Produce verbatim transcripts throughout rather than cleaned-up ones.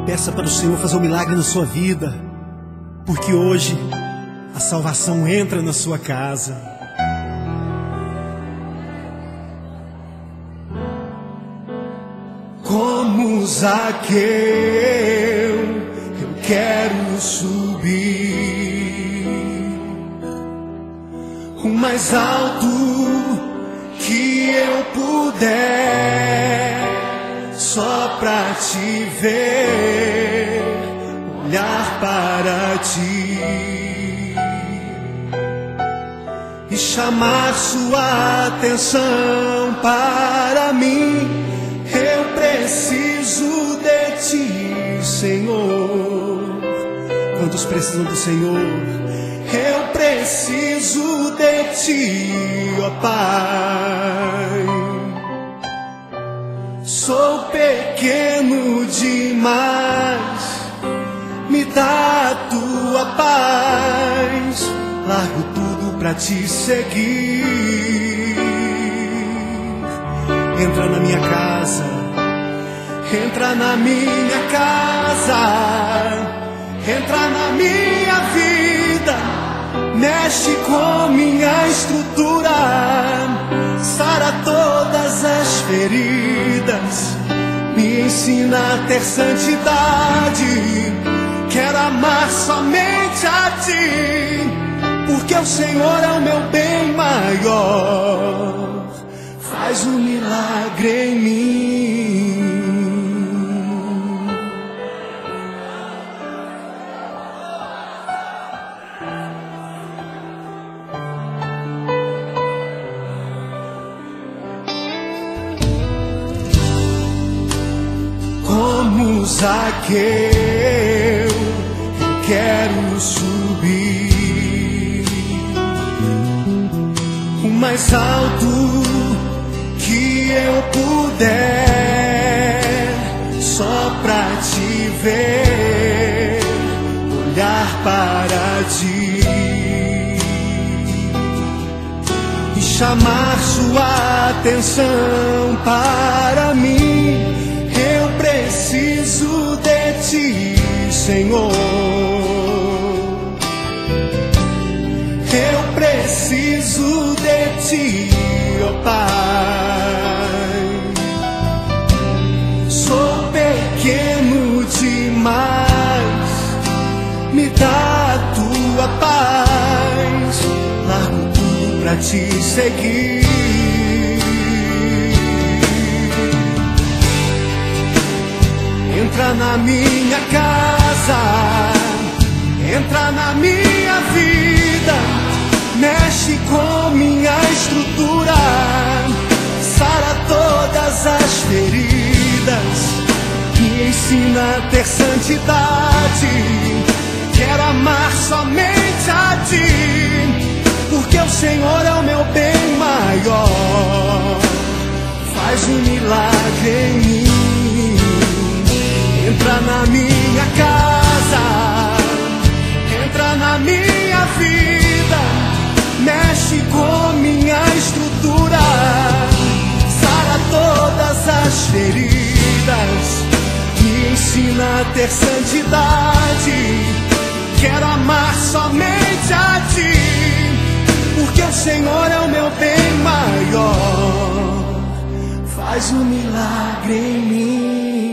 Peça para o Senhor fazer um milagre na sua vida, porque hoje a salvação entra na sua casa. Como Zaqueu, eu quero subir o mais alto que eu puder, só pra te ver, olhar para ti e chamar sua atenção para mim. Eu preciso de ti, Senhor. Quantos precisam do Senhor? Eu preciso de ti, ó Pai. Sou pequeno demais, me dá a tua paz. Largo tudo pra te seguir. Entra na minha casa, entra na minha casa, entra na minha vida, mexe com minha estrutura, sara todas as feridas, me ensina a ter santidade. Quero amar somente a ti, porque o Senhor é o meu bem maior. Faz um milagre em mim. Como Zaqueu, eu quero subir o mais alto que eu puder, só pra te ver, olhar para ti e chamar sua atenção para mim. Eu preciso de ti, Senhor. Eu preciso de ti, ó Pai. Sou pequeno demais, me dá a tua paz. Largo tudo pra te seguir. Entra na minha casa, entra na minha vida, mexe com minha estrutura, sara todas as feridas, me ensina a ter santidade. Quero amar somente a ti, porque o Senhor é o meu bem maior. Faz um milagre em mim. Entra na minha casa, entra na minha vida, mexe com minha estrutura, sara todas as feridas, me ensina a ter santidade. Quero amar somente a ti, porque o Senhor é o meu bem maior. Faz um milagre em mim.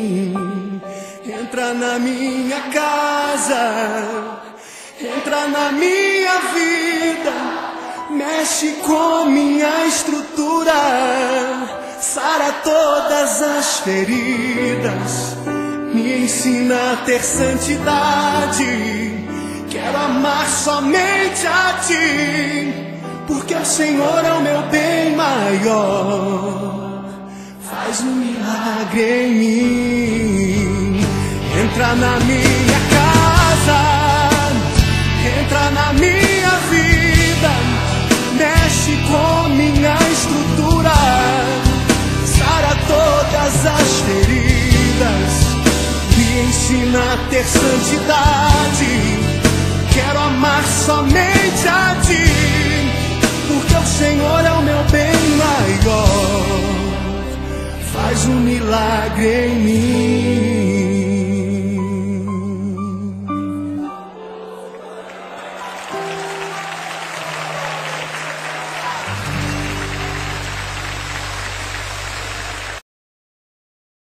Entra na minha casa, entra na minha vida, mexe com minha estrutura, sara todas as feridas, me ensina a ter santidade. Quero amar somente a ti, porque o Senhor é o meu bem maior. Faz um milagre em mim. Entra na minha casa, entra na minha vida, mexe com minha estrutura, sara todas as feridas, me ensina a ter santidade. Quero amar somente a ti, porque o Senhor é o meu bem maior. Faz um milagre em mim.